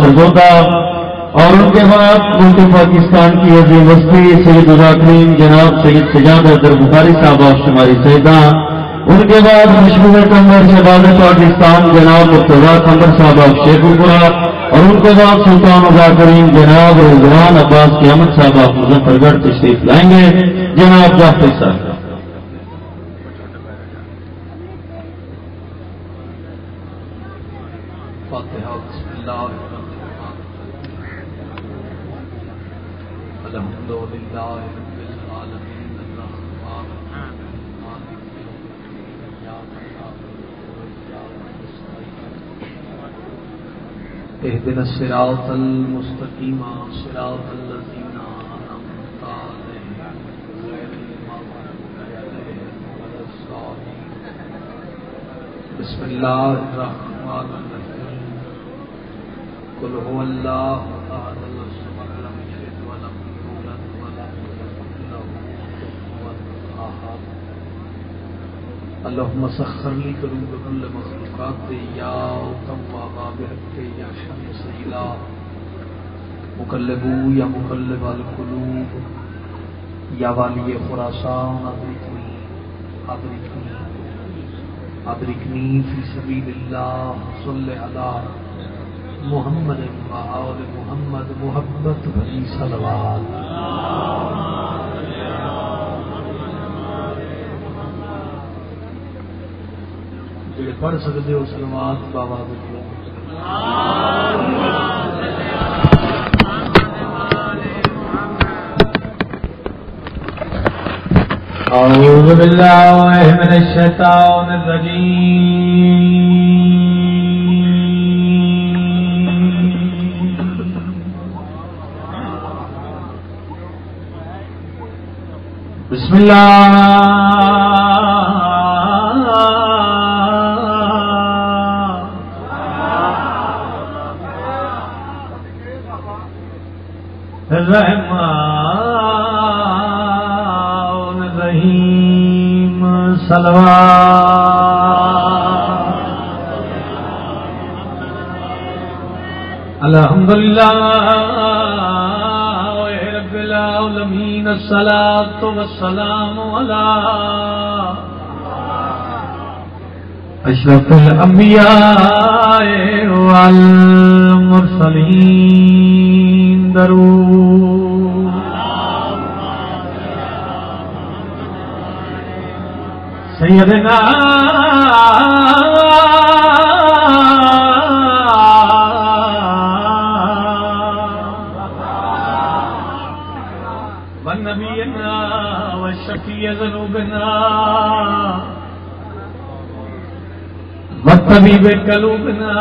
سرگودا، اور ان کے بعد ملک پاکستان کی عظیم وسطی سید الرحیم جناب سید سجاد در بخاری صاحب آپ شماری سیدہ، ان کے بعد مشہور کمبر شہباز پاکستان جناب مرتضیٰ کمبر صاحب آپ شیخ پورا، اور ان کے بعد سلطان الرحیم جناب رضوان عباس کی احمد صاحب آپ مظفر گڑھ تشریف لائیں گے۔ جناب جعفر صاحب فاتحہ بسم اللہ الحمد للہ رب العالمین الرحمن الرحیم مالک یوم الدین ایاک نعبد وایاک نستعین اهدنا الصراط المستقیم صراط الذین انعمت علیہم غیر المغضوب علیہم ولا الضالین۔ بسم اللہ الرحمن الرحیم قل هو اللہ احد الصمد لم یلد ولم یولد ولم یکن له کفوا احد۔ اللهم سخر لي قلوب كل مخلوقات یا تواب برحمتك یا شمس الہ مقلب یا مقلب القلوب یا والی خراسان ادرکنی فی سبیل اللہ صلی علی محمد و آل محمد محبت بھری صلوات۔ جڑے پڑھ سکتے ہو صلوات بابا بولو۔ اعوذ باللہ من الشیطان الرجیم۔ بسم اللہ الرحمن الرحیم صلوات۔ الحمدللہ رب العالمین الصلاۃ والسلام علی اشرف الانبیاء والمرسلین۔ درود سیدنا ونبینا وشفیع ذنوبنا وطبیب قلوبنا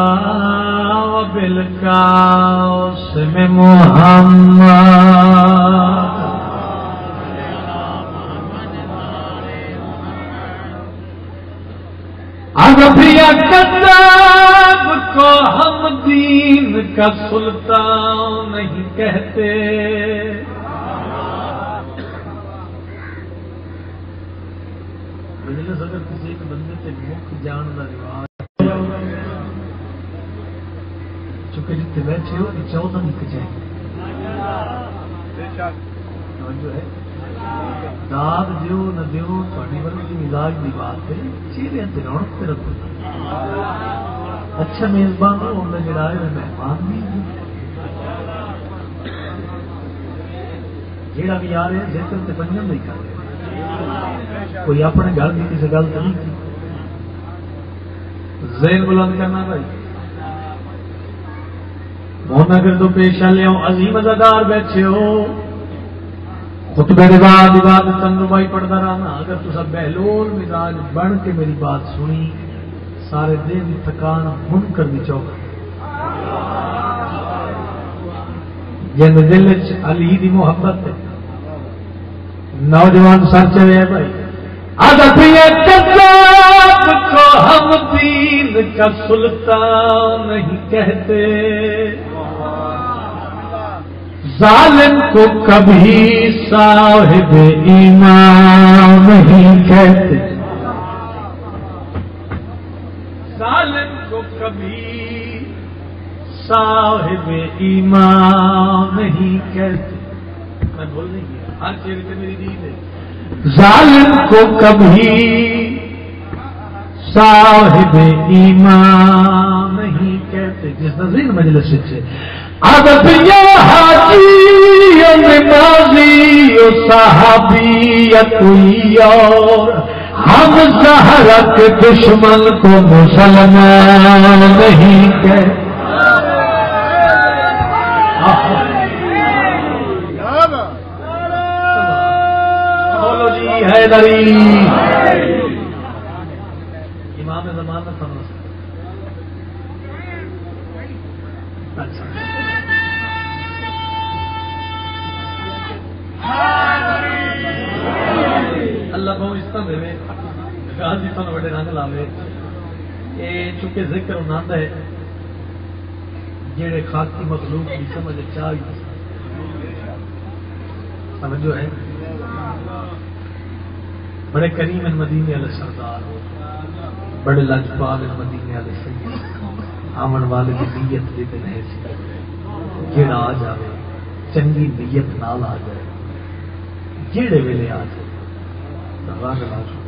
وبالقاسم محمد۔ عربیہ کتاب کو ہم دین کا سلطان نہیں کہتے، اگر کسی ایک بندے سے مکھ جان کا رواج چونکہ جتنے بیٹھے ہو کہ 14 مکھ جائیں جو ہے داد دیو نہ دیو تھوڑی ورگی مزاج کی بات ہے، چہرے سے رونق سے رکھو۔ اچھا میزبان ہو انہیں جڑا ہے مہمان بھی جہاں بھی آ رہے ہیں ذکر سے بنجن نہیں کر رہے، کوئی اپنے گھر کی کسی گل تو نہیں کی۔ ذہن بلند کرنا بھائی، مونا کر تو پیش لیا عظیم ازادار بیٹھے ہو، خطبے کے بعد عبادت تنمائی پڑھتا رہنا۔ اگر تو سب بہلول مزاج بن کے میری بات سنی، سارے دن تھکان من کر دی چوک جن دل علی دی محبت ہے۔ نوجوان سر چلے بھائی، کتاب کو ہم دین کا سلطان نہیں کہتے، ظالم کو کبھی صاحب ایمان نہیں کہتے، ظالم کو کبھی صاحب ایمان نہیں کہتے، میں بول نہیں گیا، ہر چیز پہ میری دید ہے، ظالم کو کبھی صاحب ایمان نہیں کہتے، جس نظیر مجلس سے عادت یہ حاجی نمازی و صحابی یا کوئی اور، ہم زہرا کے دشمن کو مسلمان نہیں کہتے۔ بولو جی حیدری، امام زمان میں سمجھ اللہ بہت اس طرح دے غازی تو بڑے رنگ لاوے، یہ چونکہ ذکر انہوں ہے جڑے خاکی مخلوق کی سمجھ چاہیے سمجھو ہے، بڑے کریم مدینے والے سردار، بڑے لاجپال مدینے والے سید، آمن والے کی نیت دے دن ہے سی، جڑا آ جائے چنگی نیت نال آ جائے، جڑے ویلے آ جائے رنگ لا چھوڑ۔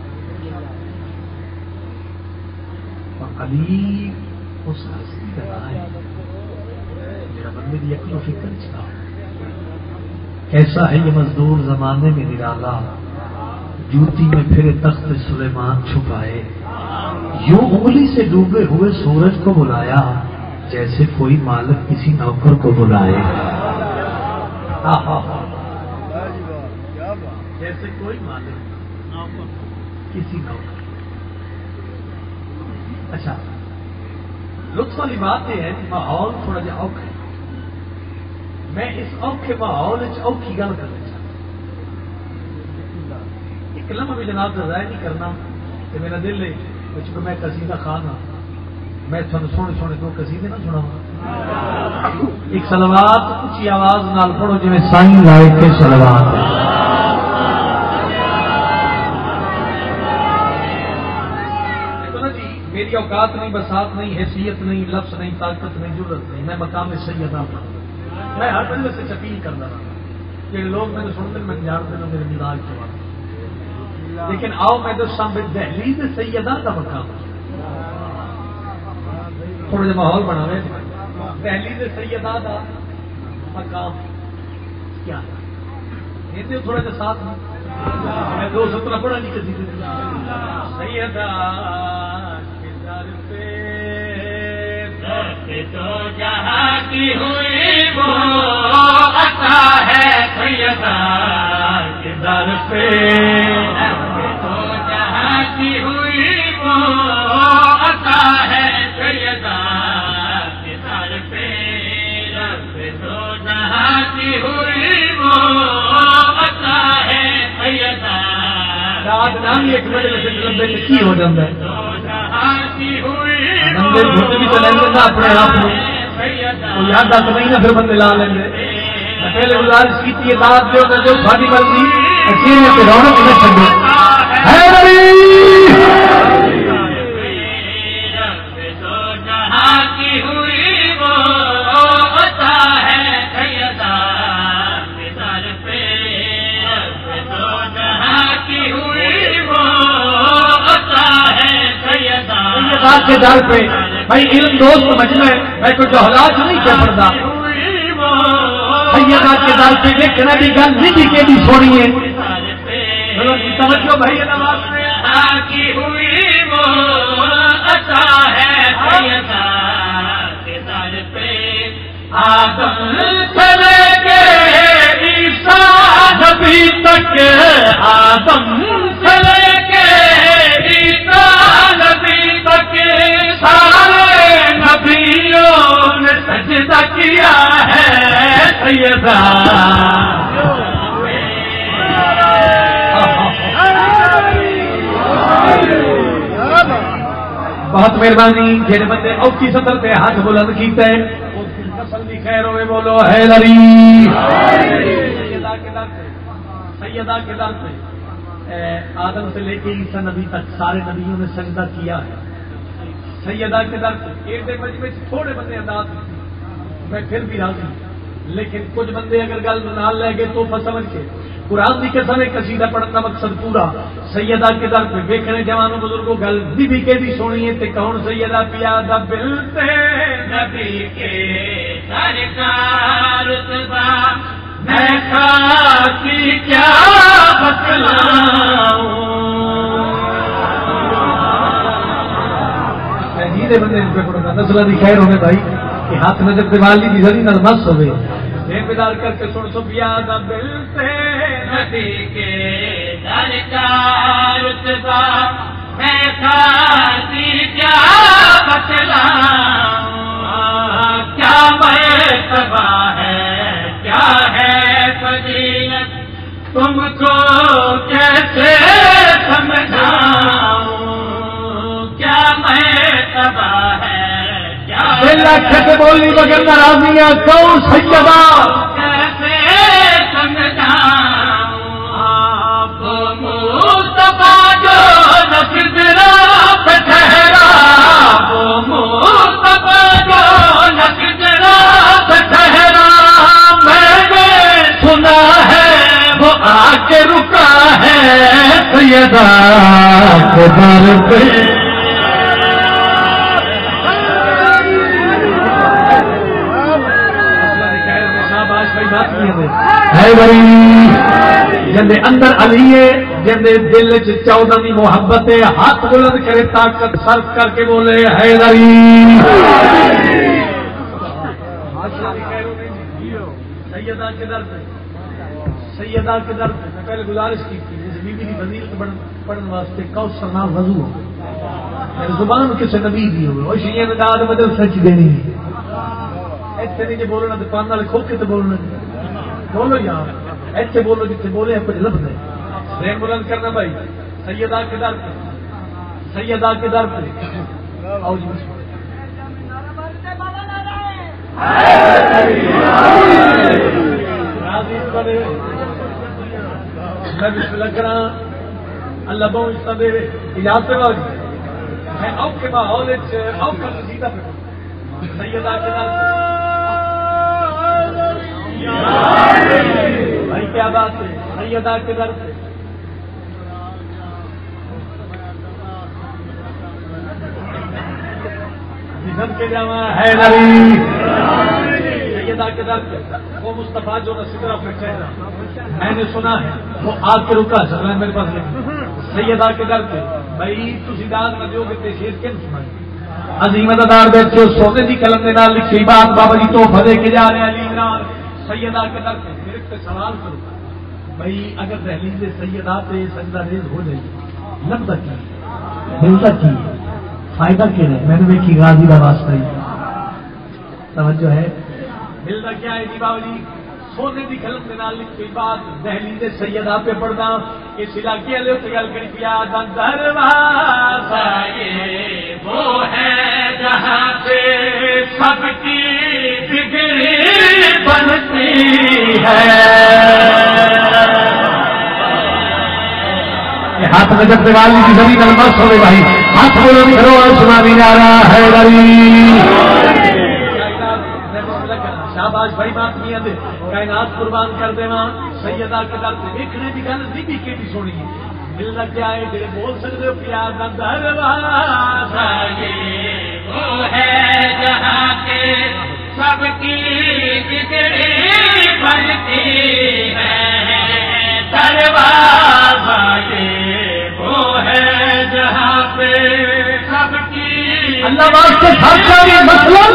اور علی اس ہستی کا نام ہے جڑا بندے کی عقل و فکر چلا، کیسا ہے یہ مزدور زمانے میں نرالا، جوتی میں پھرے تخت سلیمان چھپائے، یوں انگلی سے ڈوبے ہوئے سورج کو بلایا جیسے کوئی مالک کسی نوکر کو بلائے، جیسے کوئی مالک کسی نوکر۔ اچھا لطف والی بات یہ ہے کہ ماحول تھوڑا جہا اوکھا ہے، میں اس اوکھے ماحول اوکھی گل کرنا چاہتا، ایک لمحہ بھی جناب کا ضائع نہیں کرنا کہ میرا دل ہے چونکہ میں قصیدہ خان ہوں، میں تھوڑے سونے سونے دو قصیدے نہ سنا، ایک صلوات اونچی آواز نال پڑھو جی سائیں لائے کے صلوات ہے۔ میری اوقات نہیں، بساط نہیں، حیثیت نہیں، لفظ نہیں، طاقت نہیں، ضرورت نہیں، میں مقام سیدہ ہوں، میں ہر بندے سے اپیل کرتا رہا کہ لوگ میرے سنتے میں جانتے ہیں میرے مزاج کے بارے، لیکن آؤ میں تو سامنے دہلیز سیدہ کا مقام تھوڑا جا ماحول بنا رہے، دہلیز سیدہ کا مقام کیا ہے، تھوڑا جا ساتھ میں 217 پڑھا نہیں کسی سیدہ تو جہاں کی ہوئی وہ عطا ہے سیدہ کے در پہ، تو جہاں کی ہوئی وہ عطا ہے سیدہ کے در پہ، تو جہاں کی ہوئی وہ عطا ہے سیدہ، رات نام ایک بجے سے لمبے لکھی ہو جاتا ہے، بندے گھٹ بھی چلیں گے نا اپنے آپ کو یاد دس نہیں نا پھر بندے لا لیں گے، میں پہلے گزارش کی تھی داد جو ساری مرضی اچھی رونق نہ چھڈو، کے در پہ بھائی علم دوست سمجھنا ہے، میں کوئی جو حالات نہیں کیا پڑتا، سیدہ کے در پہ دیکھنا بھی گل نہیں تھی کہ بھی سونی ہے، سمجھو بھائی نواز میں کی ہوئی وہ عطا ہے سیدہ کے در پہ، آدم سے لے کے عیسیٰ نبی تک، آدم سے لے کے عیسیٰ نبی تک سارے نبیوں نے سجدہ کیا ہے سیدہ، بہت مہربانی، جہاں بندے اوکھی سطر پہ ہاتھ بلند کیتے ہیں نسل کی خیر ہوئے، بولو حیدری، سیدہ کے در پہ آدم سے لے کے عیسیٰ نبی تک سارے نبیوں نے سجدہ کیا ہے، سیدہ کے در ایڈے مجمع تھوڑے بندے انداز میں پھر بھی راضی، لیکن کچھ بندے اگر گل نال لے گئے تو سمجھ کے قرآن کی قسم قصیدہ پڑھنے کا مقصد پورا سیدہ کے در پہ ویکھنے جوانوں بزرگوں گل بھی کہ بھی سونی ہے تے کون سیدہ پیادہ بلتے نبی کے سرکار رتبہ میں خاکی کیا بتلاؤں جیدے بندے پہ پڑھنا نسلہ دی خیر ہونے بھائی کہ ہاتھ نظر دیوالی دی زری نہ مس ہوئے بیدار کر کے سن سو پیادہ بلتے نبی کے سرکار رتبہ میں خاکی کیا بتلاؤں کیا مرتبہ ہے کیا ہے فضیلت تم کو کیسے سمجھاؤں کیا مرتبہ ہے کیا سے بولی مگر ناراضیاں کون سیدہ کیسے سمجھاؤں وہ مصطفیٰ جو نصرہ پہ ٹھہرا وہ مصطفیٰ جو نصرہ پہ ٹھہرا میں نے سنا ہے وہ آ کے رکا ہے سیدہ کے در پہ جندے اندر علی ہے جندے دل چ 14ویں محبت ہے ہاتھ بلند کرے طاقت صرف کر کے بولے حیدری سیدہ کے در پہ سیدہ کے در پہ میں پہلے گزارش کی تھی بی بی فضیلت پڑھنے واسطے کوثر نال وضو ہو میری زبان کسی نبی دی ہوئے اور شیعہ نے داد بدل سچ دینی ایسے نہیں جو بولنا دکان والے کھو کے تو بولنا بولو یار ایسے بولو جتنے بولے ہیں کچھ لفظ ہے رین بلند کرنا بھائی سیدہ کے در پہ سیدہ کے در پہ آؤ جی میں بسم اللہ کرا اللہ بہت اس دے اجازت والی میں او کے ماحول او کا سیدھا پہ سیدہ کے در پہ بھائی کیا بات ہے سیدہ کے در پہ جسم کے جامع حیدری سیدہ کے در پہ وہ مصطفیٰ جو نصرہ پہ ٹھہرا میں نے سنا ہے وہ آ کے رکا سکتا میرے پاس سیدہ کے در پہ بھائی تھی داد نہ دو گے شیر کیوں سنائی عظیم ادادار بیٹھے سونے کی قلم کے نال لکھی بات بابا جی تو دے کے جا رہے علی عمران سیدہ کے در پہ میرے پہ سوال کرو بھائی اگر دہلیز سیدہ پہ سجدہ ریز ہو جائے لگتا کی ملتا کی فائدہ کیا ہے میں نے دیکھی غازی کا واسطہ ہی توجہ ہے ملتا کیا ہے جی بابا جی سونے کی قلم کے نال لکھی بات دہلیز سیدہ پہ پڑھنا اس علاقے والے سے گل کری پیا دروازہ یہ وہ ہے جہاں سے سب کی بگڑی بنتی ہے ہاتھ میں جب دیوالی کی زمین المس ہوئے بھائی ہاتھ بولو کرو سنا بھی جا رہا ہے شاباش بھائی بات نہیں ہے کائنات قربان کر دینا سیدہ کے در سے دیکھنے کی گل بھی کیٹی سونی ہے مل لگ جائے جڑے بول سکتے ہو پیار کا دروازہ یہ وہ ہے جہاں کے سب کی بگڑی بنتی ہے دروازہ یہ وہ ہے جہاں پہ سب کی اللہ واسطے خاصی مطلب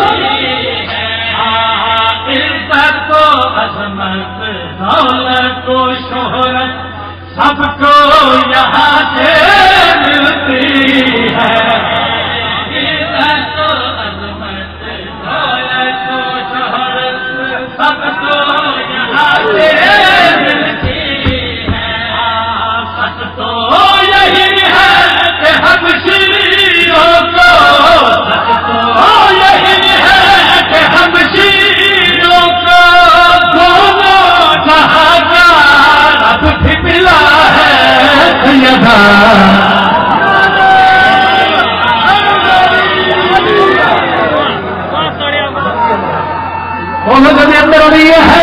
عزت کو عظمت دولت کو شہرت سب کو یہاں سے ملتی ہے عزت کو عظمت دولت کو شہرت سب کو یہاں سے ملتی ہے سچ تو یہی ہے کہ ہم شیروں کو سچ تو یہی ہے وہ کے اندر ہو رہی ہے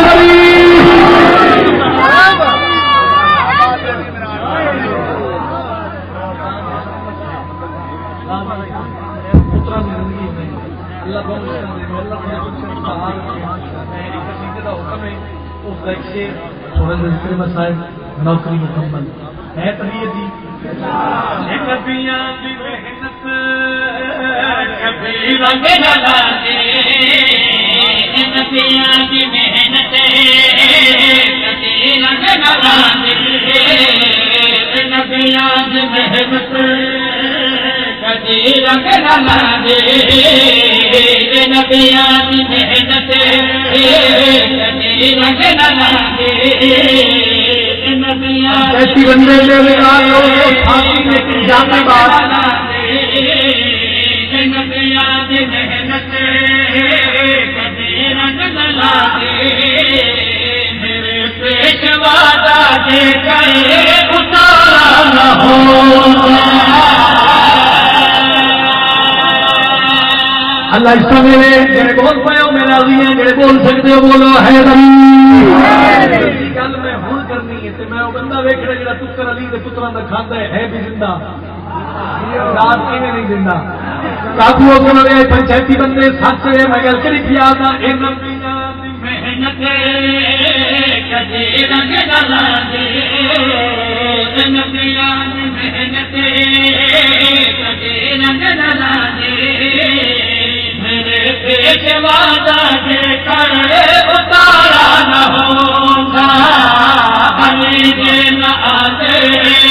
نوکری مکمل ہے طبیعت جی نبیاں دی محنت کبھی رنگ نہ لانے نبیاں دی محنت کبھی رنگ نہ لانے نبیاں دی محنت کبھی رنگ نہ لانے نبیاں دی محنت کبھی رنگ نہ لانے ایسی بندے میرے ساتھی میں جانے بات محنت کبھی رنگ نہ لانے میرے پیشوا دے کر اتارا نہ ہو اللہ اس کا میرے جڑے بول پائے ہو میرا علی ہیں جڑے بول سکتے ہو بولو ہے گل میں ہوں کرنی ہے میں وہ بندہ ویکھنا جڑا پتر علی دے پتراں دا کھاندا ہے بھی زندہ رات کیویں نہیں زندہ کافی سنو پنچایتی بندے سچ ہے میں گل کری پیا دا اے نبیاں دی محنت کدی رنگ نہ لاندے نبیاں دی محنت کدی رنگ نہ لاندے میرے پیشوا دے کر اتارا نہ ہوگا علی دے نہ آدے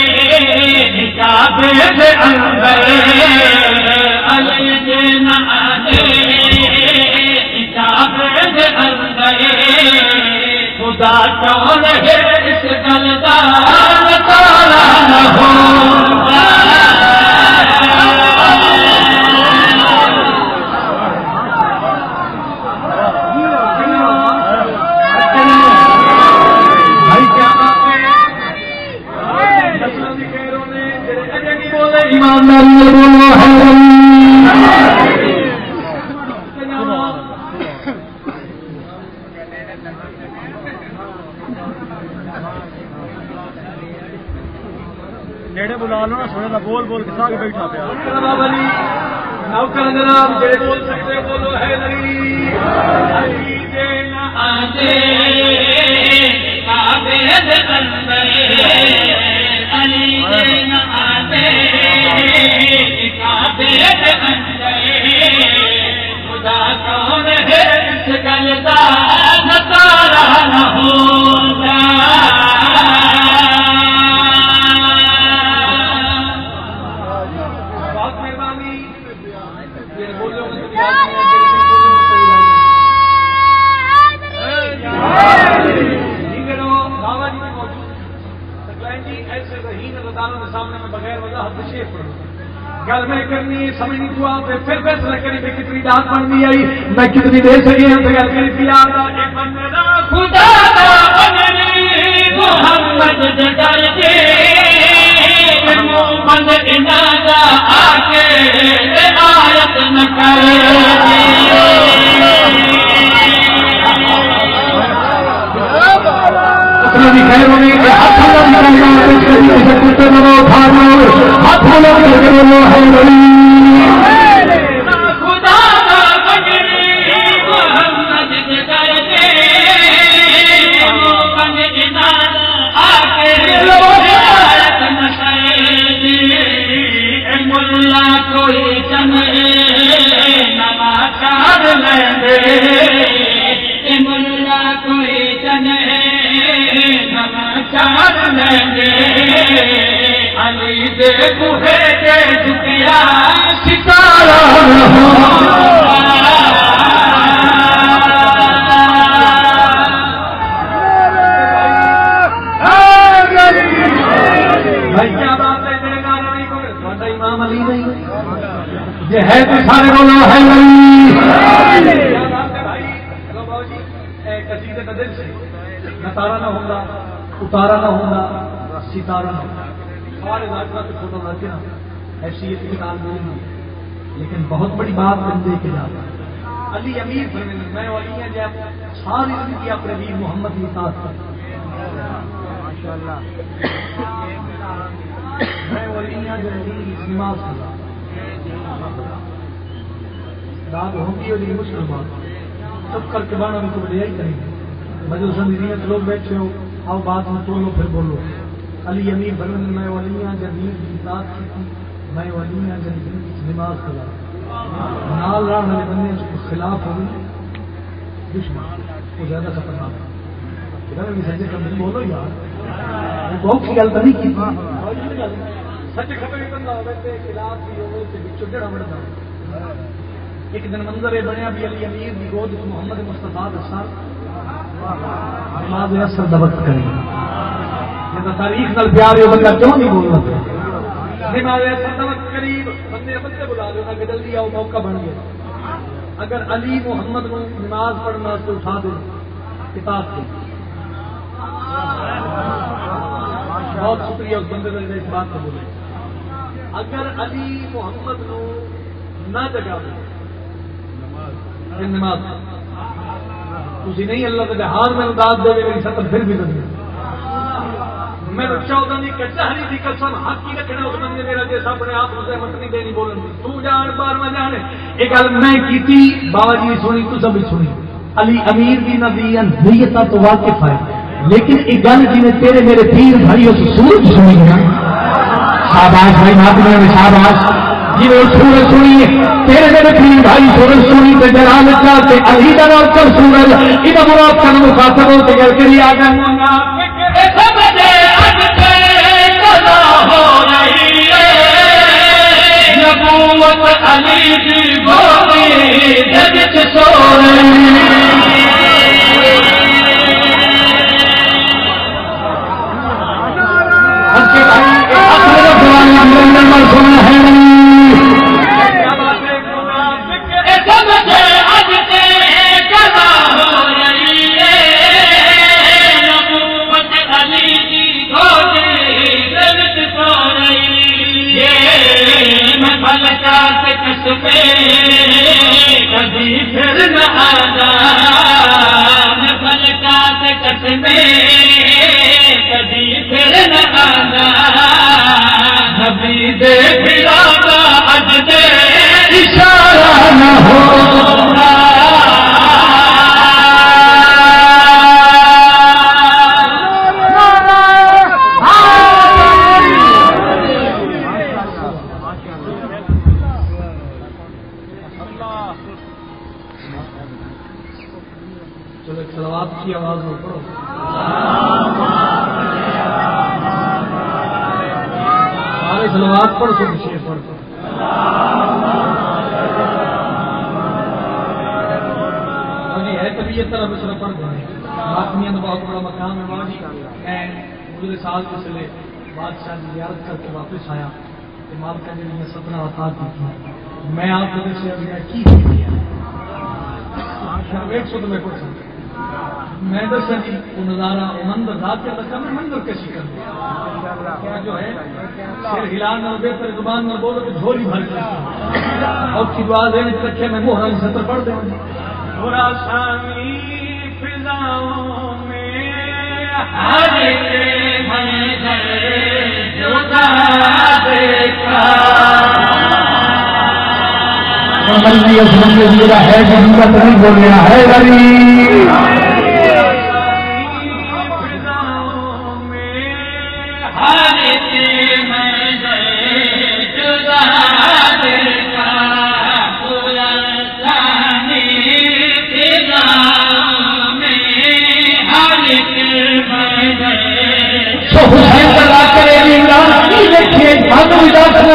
کعبے دے اندر علی دے نہ آدے کعبے دے اندر خدا کون ہے اس گل دا اتارا نہ ہوگا نیڑے بلا لو نا سونے کا بول بول کے ساگ بیٹھا پیا نوکر جناب جڑے بول سکتے بولو ہے علی دے نہ آدے کعبے دے اندر علی دے نہ آدے کعبے دے اندر خدا کون ہے اس گل دا نتارا نہ ہوگا سامنے میں بغیر وضاحت شیخ پڑھوں گل میں کرنی ہے سمجھ نہیں تو آپ پھر فیصلہ کریں میں کتنی داد بننی آئی میں کتنی دے سکی ہوں تو گل کری پیار دا ایک بندہ خدا دا بننی محمد جگر کے محمد انادا آکے آیت نہ کوئی چنے نماچار لیں ملا کوئی چنے نماچار لیں علی دے بوہے دے جھکیا ستارہ یہ ہے تو سارے بولو ہے قصیدے کا دل سے نتارا نہ ہوگا اتارا نہ ہوگا ستارہ نہ ہوگا ہمارے ذاکرہ سے فوٹو رکھے نا حیثیت کی کام نہیں، لیکن بہت بڑی بات بندے کے جاتا ہے علی امیر فرمائے میں ولی ہیں جب ساری زندگی اپنے نبی محمد کی اطاعت کرتا ماشاءاللہ میں ولی ہیں جو نبی کی نماز پڑھتا رات ہوگی اور مسلمان سب کر کے بانا میں تو بڑھائی کریں گے مجھے سندیت لوگ بیٹھے ہو آؤ بات میں تو لو پھر بولو علی امیر فرمائے میں ولی ہیں جب نبی کی اطاعت کی میں ولی ہیں جب نبی کی نماز پڑھتا نال رہنے والے بندے کے خلاف ہوگی دشمن وہ زیادہ خطرناک ہے بولو یار بہت کی گل تو نہیں کی سچ خبر بندہ خلاف بھی ہوگا بڑھتا ایک دن منظر یہ بنیا بھی علی امیر کی گود محمد مصطفیٰ اثر نماز اثر دبت کرے جب تاریخ نال پیار ہو بندہ کیوں نہیں بولنا نماز اثر دبت قریب بندے بندے بلا دو کہ جلدی آؤ موقع بن گیا اگر علی محمد کو نماز پڑھنا تو اٹھا دو کتاب کی بہت شکریہ اس بندے نے اس بات کو بولے اگر علی محمد کو نہ جگا دو نماز تھی نہیں اللہ کے ہار میں داد دے میری سطر پھر بھی نہیں میں چودہ دی کچہری دی قسم حق کی رکھنا اس بندے میرا جیسا اپنے آپ سے مت نہیں دینی بولن تو جان بار میں جانے ایک گل میں کیتی بابا جی سنی تو سب سنی علی امیر دی نبی نیت تو واقف ہے لیکن ایک گل جی نے تیرے میرے پیر بھائی اس سورج سنی ہے شاباش بھائی ماتمے میں شاباش جی وہ سورج سنی تیرے میرے پیر بھائی سورج سنی تے جلال کا تے علی دا نام کر سورج ادا مراد کا مخاطب ہو تے گل کری آ گئے نبوت علی دی گولی جگ چ سو رہی اچھے بھائی اپنے زمانے میں نمبر سنا ہے کیا بات ہے سمجھے اج تے کلا ہو رہی ہے نبوت علی دی گولی جگ چ سو رہی ہے فلکات کسبے کبھی پھر نہ آنا فلکات کسبے کبھی پھر نہ آنا نبی دے پھرانا اج دے اشارہ نہ ہونا کی آواز میں پڑھو سارے سلوات پڑھ سو پیچھے پڑھ سو ہے طبیعت طرح بچہ پڑھ دیں آدمیاں بہت بڑا مقام ہے وہاں میں پورے سال کے چلے بادشاہ کی زیارت کر کے واپس آیا مالکہ نے میں سپنا عطا کی میں آپ کو سے کی کیا ویٹ سو تو میں کچھ میں دسا جی وہ نظارہ وہ منظر رات کے لگا میں منظر کشی کر دیا کیا جو ہے پھر ہلان نہ بہتر زبان نہ بولو کہ جھولی بھر کے اور کی دعا دینے رکھے میں مہرا ستر پڑھ دیں برا شامی فضاؤں میں ہر جدا دیکھا مندی اسلم کے میرا ہے جن کا نہیں بولنا ہے غریب حسین کا لا کرے عمران کی دیکھیے بھاگو اجازت ہو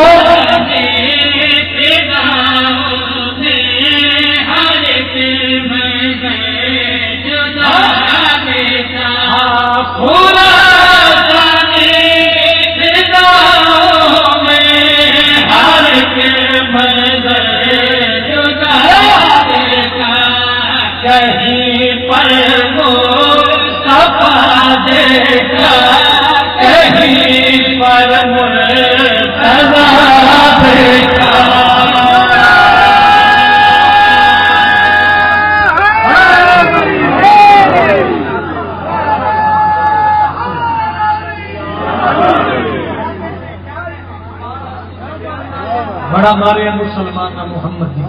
بڑا مارے مسلمان محمد دی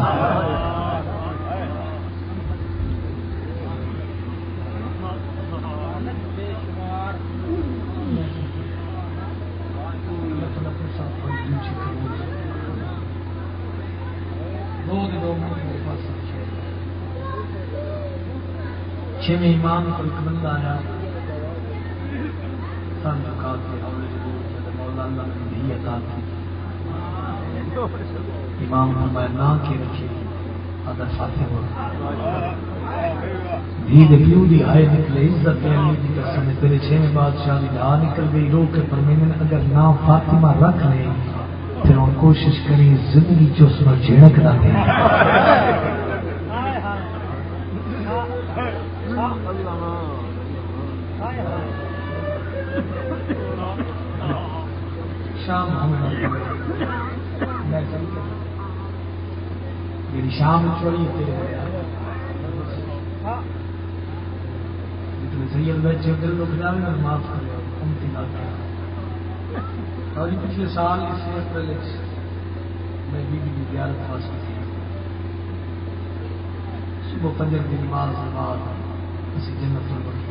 چھویں امام کو ایک بندہ آیا امام کو میں نہ کے رکھی اگر فاتح ہو دھی پیو دی آئے نکلے عزت علی دی قسم تیرے چھویں بادشاہ دی آ نکل گئی رو کے پر میں اگر نہ فاطمہ رکھ لے پھر ہم کوشش کریں زندگی جو اس میں جھڑک نہ دیں شام میری شام چوری سید بیٹھے دل لوگ جاوے اور معاف کرے اور پچھلے سال اس اپریل میں بی بی کی زیارت حاصل کی صبح فجر کی نماز کے بعد اسی جنت البقیع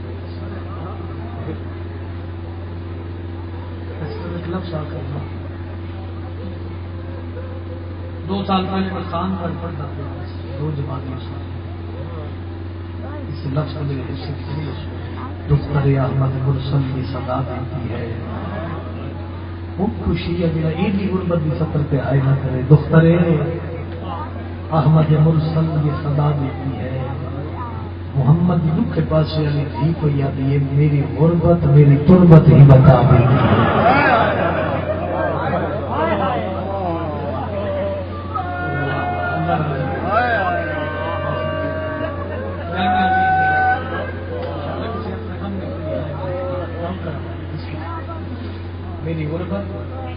لفظ آ کر 2 سال پہلے میں خان پر پڑھتا تھا 2 جماعتیں اس لفظ کو میرے حصے کی دختر احمد مرسل کی صدا دیتی ہے وہ خوشی ہے میرا ایڈی غربت کی سطر پہ آئے نہ کرے دختر احمد مرسل کی صدا دیتی ہے محمد دکھ کے پاس علی تھی کو یاد یہ میری غربت میری تربت ہی بتا دیتی ہے میری غربت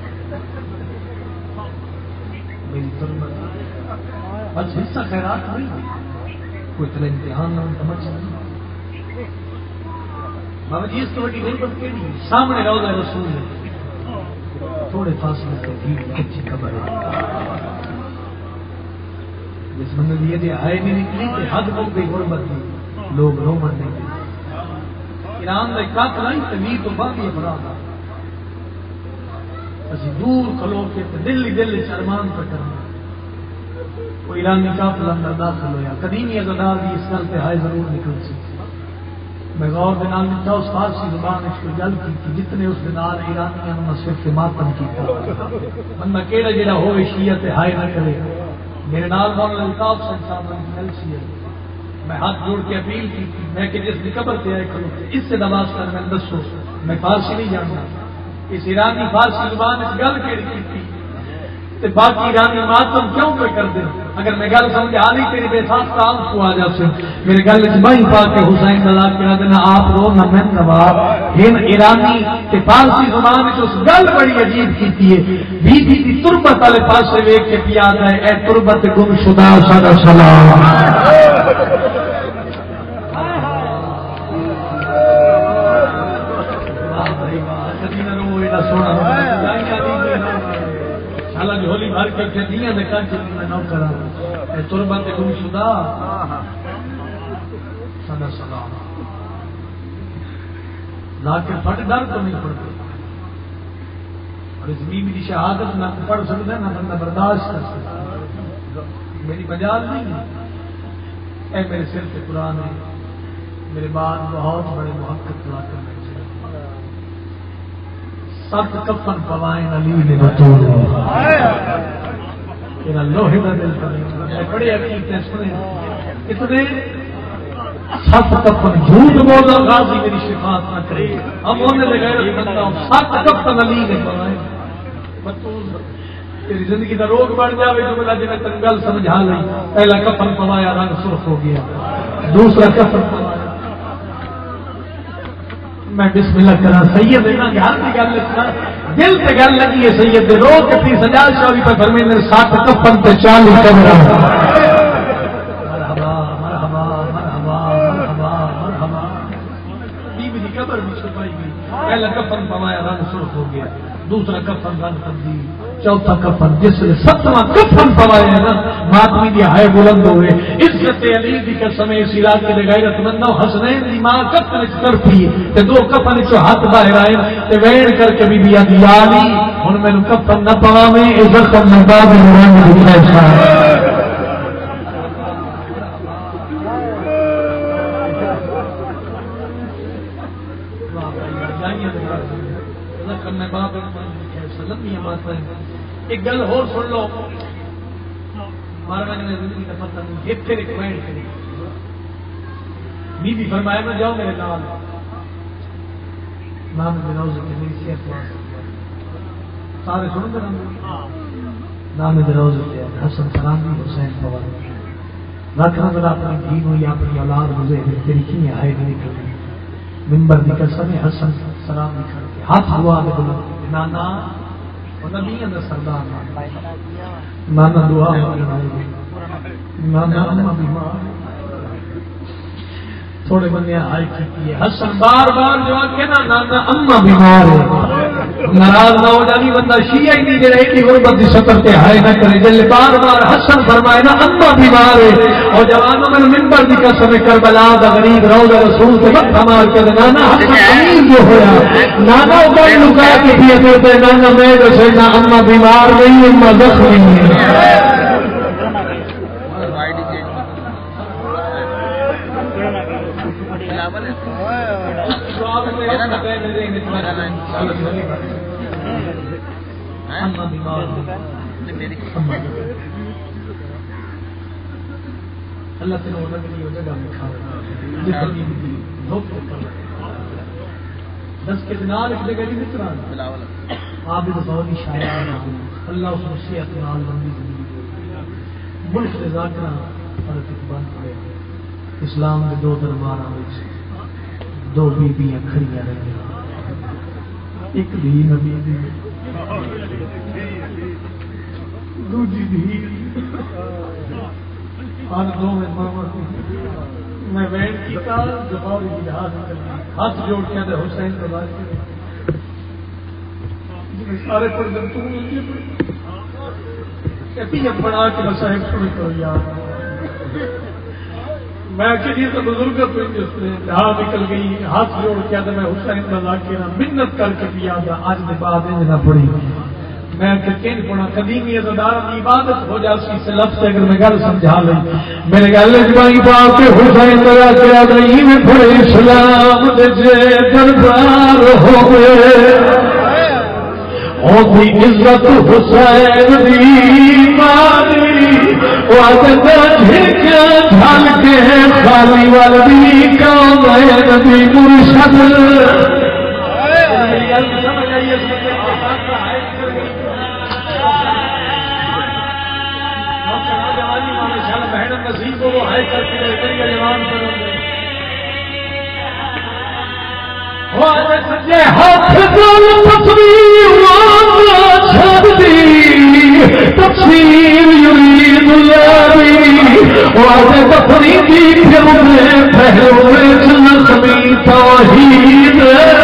میری تربت بس حصہ خیرات نہیں کوئی طرح امتحان نہ سمجھ نہیں بابا جی اس تو بڑی غربت کے نہیں سامنے روضہ رسول ہے تھوڑے فاصلے سے بھی اچھی خبر ہے جس بندے لیے دے آئے نہیں نکلی کہ حد ہو گئی غربت کی لوگ رو مرنے کے ایران میں قاتل آئی تمیر تو باقی افراد اسی دور کھلو کے دل ارمان پہ کرنا وہ ایرانی قافلہ اندر داخل ہویا قدیمی ازادار بھی اس گل پہ ہائے ضرور نکل سی میں غور کے نام لکھا اس فارسی زبان اس کو گل کی جتنے اس دنال ایرانیاں نے صرف ماتم کیتا بندہ کیڑا جڑا ہوئے شیعہ تے ہائے نہ کرے میرے نال مولانا الطاف صاحب نے گل سی میں ہاتھ جوڑ کے اپیل کی میں کہ جس کی قبر پہ آئے کھلو اس سے نواز کر میں دسو میں فارسی نہیں جانتا اس ایرانی فارسی زبان اس گل کیڑی کی تے باقی ایرانی ماتم کیوں پہ کر دیں اگر میں گل سمجھا نہیں تیری بے ساس کام کو آ جاتے میرے گل جمعی پاک کے حسین دلا کرا دینا آپ رو نہ میں نواب ہن ایرانی تے فارسی زبان میں اس گل بڑی عجیب کیتی ہے بی بی دی تربت والے پاس سے ویکھ کے پیا ہے اے تربت گم شدہ سدا سلام حالانکہ ہولی بھر کے گدیاں نے کہا کہ میں نہ کرا اے تربت گم شدہ سدا سلام لا کے پھٹ ڈر تو نہیں پڑتے اور اس بیوی کی شہادت نہ پڑھ سکتا نہ بندہ برداشت کر سکتا میری مجال نہیں ہے اے میرے سر پہ قرآن ہے میرے بعد بہت بڑے محقق خدا کرنے سب کفن پوائیں علی نے بطول تیرا لوہے کا دل کرے بڑے عقیدے سنے اتنے سب کفن جھوٹ بولا غازی میری شفاعت نہ کرے ہم ہونے لگے بندہ سب کفن علی نے پوائیں بطول تیری زندگی کا روگ بڑھ جاوے جو بلا جنہیں تنگل سمجھا لئی پہلا کفن پوایا رنگ سرخ ہو گیا دوسرا کفن پوایا میں بسم اللہ کرا سید ہے نا گھر کی گل لکھنا دل سے گل لگی ہے سید رو کتی سجا شاوی پر فرمے نے 7 کفن تے 40 کمرہ مرحبا مرحبا مرحبا مرحبا مرحبا بی بی کی قبر بھی چھپائی گئی پہلا کفن پوایا رنگ سرخ ہو گیا دوسرا کفن رنگ تبدیل چوتھا کفن جس نے ستواں کفن پوایا نا ماتمی دی ہائے بلند ہوئے عزت علی دی قسم اس علاقے دے غیرت مندوں حسنین دی ماں کفن وچ تڑپی تے دو کفن چوں ہاتھ باہر آئے تے وین کر کے بی بی آدھی یا علی ہن مینوں کفن نہ پواویں اے زخم میں باب نورانی دی خیسا ایک گل اور سن لو مہاراج نے زندگی کا پتہ نہیں ایک تیرے کوئن کرے بی بی فرمایا میں جاؤ میرے نال نام بناؤ سے میری صحت واسطے سارے سن دے نام بناؤ سے حسن سلام دی حسین فواد رکھنا بنا اپنی دین ہو یا اپنی اولاد روزے تیری کی آئے نہیں کرے منبر دی قسم حسن سلام دی کر کے ہاتھ دعا دے بولو نانا نبی اندر سردار نانا دعا نانا اما بیمار تھوڑے بندے آئی کی حسن بار بار جو کہ نانا اما بیمار ہے ناراض نہ ہو جانی بندہ شیعہ ہی نہیں جڑے ایک غربت دی سطر تے ہائے نہ کرے جلے بار بار حسن فرمائے نا اما بیمار ہے اور جوانوں میں منبر دی قسم کربلا دا غریب روضہ رسول تے وقت ہمار کے نانا حسن امین جو ہویا نانا اوپر لکا کے پیے تے نانا میں جو نا اما بیمار نہیں اما زخمی ہے اللہ سے جگہ میں کھا دس کے دن ایک جگہ نہیں مترا آپ بہت شاعر اللہ اس نصیحت نال بندی زندگی ملک سے ذاکرہ فرق بند پڑے اسلام کے دو دربار دو بیبیاں کھڑیاں رہی ایک بھی نبی دی دوجی بھی اور دو میں وین کیتا جباوی جہاد ہاتھ جوڑ کے دے حسین کو بات سارے پر جب تو کہتی ہے بڑا کے مسائب چھوڑ کر یاد میں کسی تو بزرگ جس نے جہاں نکل گئی ہاتھ جوڑ کیا تو میں حسین بنا کے منت کر کے پیا تھا آج کے بعد نہ پڑی میں کہیں پڑا قدیمی ازدار کی عبادت ہو جاتی سے لفظ اگر میں گل سمجھا لیں میرے گل جبائی پاک کے حسین بنا کیا نہیں میں پڑے اسلام دے دربار ہوئے ہوتی عزت حسین دی ماری ڈھل کے خالی والی کام ہے نبی مرشد تفسیر یرید الاری واضح تفریدی پھر میں پہلو نظمی توحید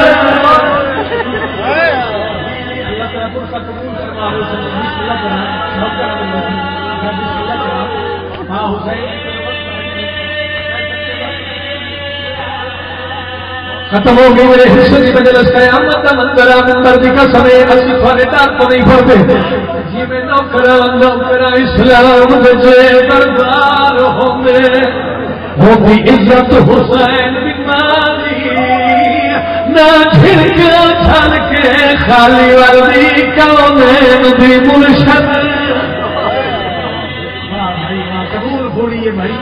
ختم ہو گئی میرے حصے کی مجلس قیامت کا منظر منبر دی قسم ہے اسی تھوڑے ڈاک کو نہیں پڑھتے جی میں نوکرا اسلام دے دربار ہوندے ہوتی عزت حسین بیماری نہ چھڑکا چھل کے خالی والی کونین دی مرشد قبول پھوڑیے بھائی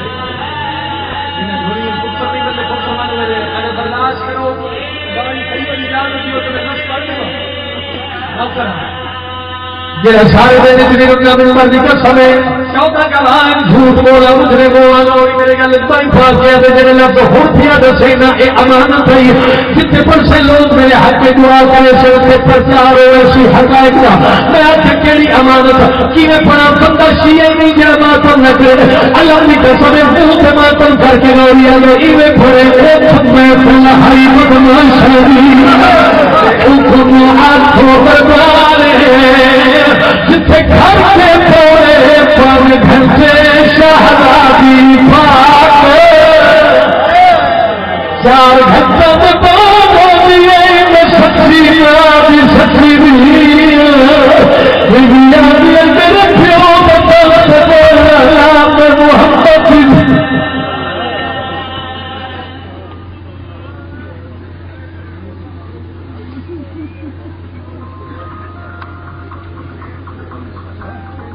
جہاں سارے دن اتنی رکنا منبر دی قسم ہے چوتھا کلام جھوٹ بولا مجرے بولا میرے گل پائی پھاس گیا تے جڑے لفظ ہن پیا دسے نا اے امانت ہے جتنے پر سے لوگ میرے حق کی دعا کرے سے تے پرچار ہوئے سی حقائق کا میں آج کیڑی امانت کیویں پڑا بندہ شیعہ نہیں جڑا ماتم نہ کرے اللہ دی قسم ہے منہ تے ماتم کر کے گوریا نے ایویں پڑے او میں کھلا ہری بدماش دی او کو آنکھوں بردار ہے جتھے گھر کے پورے پر گھنٹے شہزادی پاک 4 گھنٹے